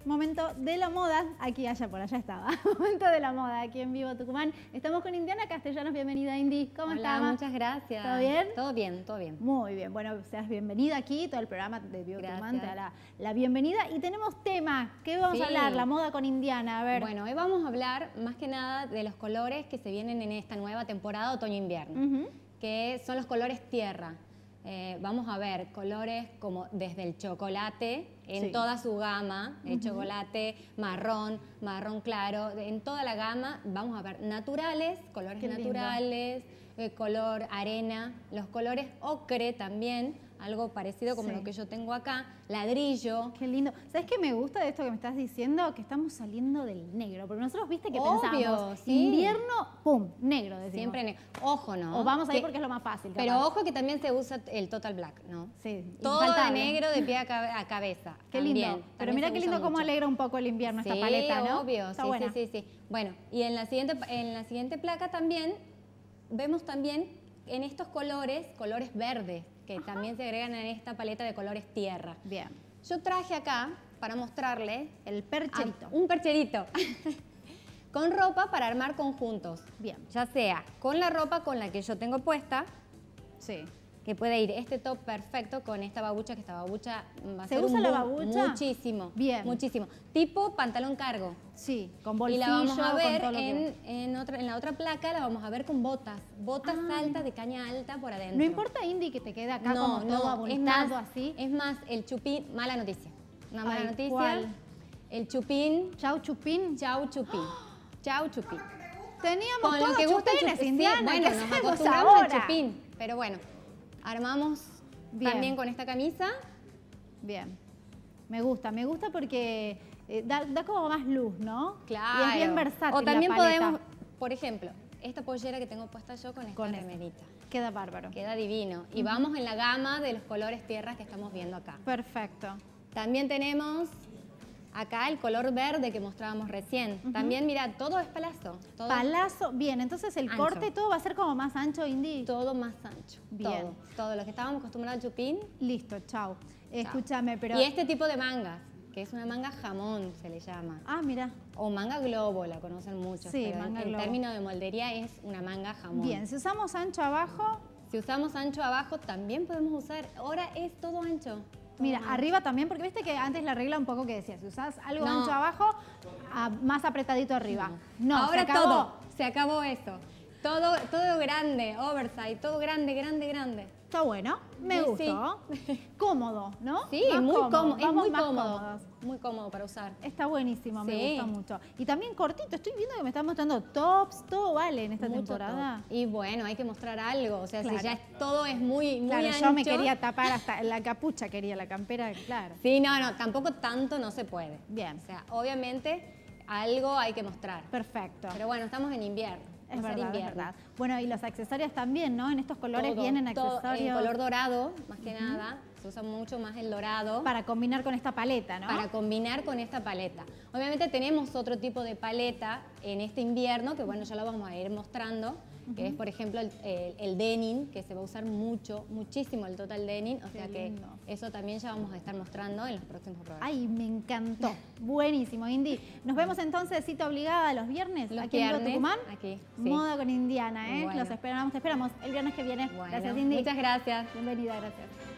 momento de la moda, aquí, allá, por allá estaba, momento de la moda aquí en Vivo Tucumán. Estamos con Indiana Castellanos, bienvenida Indy, ¿cómo estás? Hola, muchas gracias. ¿Todo bien? Todo bien, todo bien. Muy bien, bueno, seas bienvenida aquí, todo el programa de Vivo Tucumán te da la bienvenida. Y tenemos tema, ¿qué vamos a hablar? La moda con Indiana, a ver. Bueno, hoy vamos a hablar más que nada de los colores que se vienen en esta nueva temporada otoño-invierno, que son los colores tierra. Vamos a ver colores como desde el chocolate en toda su gama, el chocolate marrón, marrón claro, en toda la gama vamos a ver naturales, colores naturales, color arena, los colores ocre también, algo parecido como lo que yo tengo acá, ladrillo. Qué lindo. ¿Sabes qué me gusta de esto que me estás diciendo? Que estamos saliendo del negro, porque nosotros, viste, que pensamos, invierno, pum, negro, decimos. Siempre negro. Ojo, ¿no? O vamos ahí porque es lo más fácil. Pero ojo que también se usa el total black, ¿no? Sí. Todo de negro de pie a cabeza. Qué lindo. Pero mira qué lindo cómo alegra un poco el invierno esta paleta, ¿no? Obvio. Está buena. Sí. Bueno, y en la siguiente placa también vemos también en estos colores verdes, que también se agregan en esta paleta de colores tierra. Bien. Yo traje acá para mostrarle el percherito. Un percherito. Con ropa para armar conjuntos. Bien. Ya sea con la ropa con la que yo tengo puesta. Sí. Que puede ir este top perfecto con esta babucha, que esta babucha va a ser ¿Se usa la babucha? Muchísimo. Bien. Muchísimo. Tipo pantalón cargo. Sí, con bolsillo. Y la vamos a ver con todo en la otra placa, la vamos a ver con botas. Botas altas, de caña alta por adentro. No importa, Indy, que te quede acá como todo abultado así. Es más, el chupín, mala noticia. Una mala noticia. ¿Cuál? El chupín. Chau chupín. Chau chupín. Chau chupín. Teníamos con todos lo que gusta chupines, Indiana. Bueno, nos acostumbramos al chupín. Pero bueno, armamos también con esta camisa. Bien. Me gusta porque da como más luz, ¿no? Claro. Y es bien versátil. O también la paleta. podemos, por ejemplo, esta pollera que tengo puesta yo con esta remerita. Queda bárbaro. Queda divino. Y vamos en la gama de los colores tierras que estamos viendo acá. Perfecto. También tenemos acá el color verde que mostrábamos recién. También, mira, todo es palazo. Palazo, bien. Entonces el corte todo va a ser como más ancho, Indy. Todo más ancho. Bien. Todo lo que estábamos acostumbrados al chupín. Listo, chao. Escúchame, pero... Y este tipo de mangas, que es una manga jamón, se le llama. Ah, mira. O manga globo, la conocen muchos. Sí, pero manga en globo. términos de moldería es una manga jamón. Bien, si usamos ancho abajo... Si usamos ancho abajo, también podemos usar... Ahora es todo ancho. Mira, arriba también, porque viste que antes la regla un poco que decía, si usás algo ancho abajo, más apretadito arriba. No, ahora se acabó. Se acabó eso. Todo grande, oversize, todo grande, grande, grande. Está bueno, me gustó. Cómodo, ¿no? Sí, muy cómodo. Es muy cómodo. Cómodos. Muy cómodo para usar. Está buenísimo, me gusta mucho. Y también cortito, estoy viendo que me están mostrando tops, todo vale en esta temporada. Y bueno, hay que mostrar algo, o sea, si ya todo es muy ancho. Yo me quería tapar hasta la capucha, quería la campera, claro. Sí, no, tampoco tanto no se puede. Bien. O sea, obviamente algo hay que mostrar. Perfecto. Pero bueno, estamos en invierno. Es verdad. Bueno, y los accesorios también, ¿no? En estos colores vienen accesorios. En color dorado, más que nada. Se usa mucho más el dorado. Para combinar con esta paleta, ¿no? Para combinar con esta paleta. Obviamente tenemos otro tipo de paleta en este invierno, que bueno, ya lo vamos a ir mostrando, que es, por ejemplo, el denim, que se va a usar muchísimo el total denim. O sea que eso también ya vamos a estar mostrando en los próximos programas. Ay, me encantó. Buenísimo, Indy. Nos vemos entonces, cita obligada, los viernes, aquí en Vivo Tucumán. Aquí, Moda con Indiana, ¿eh? Bueno. Los esperamos, te esperamos el viernes que viene. Bueno, Gracias, Indy. Muchas gracias. Bienvenida, gracias.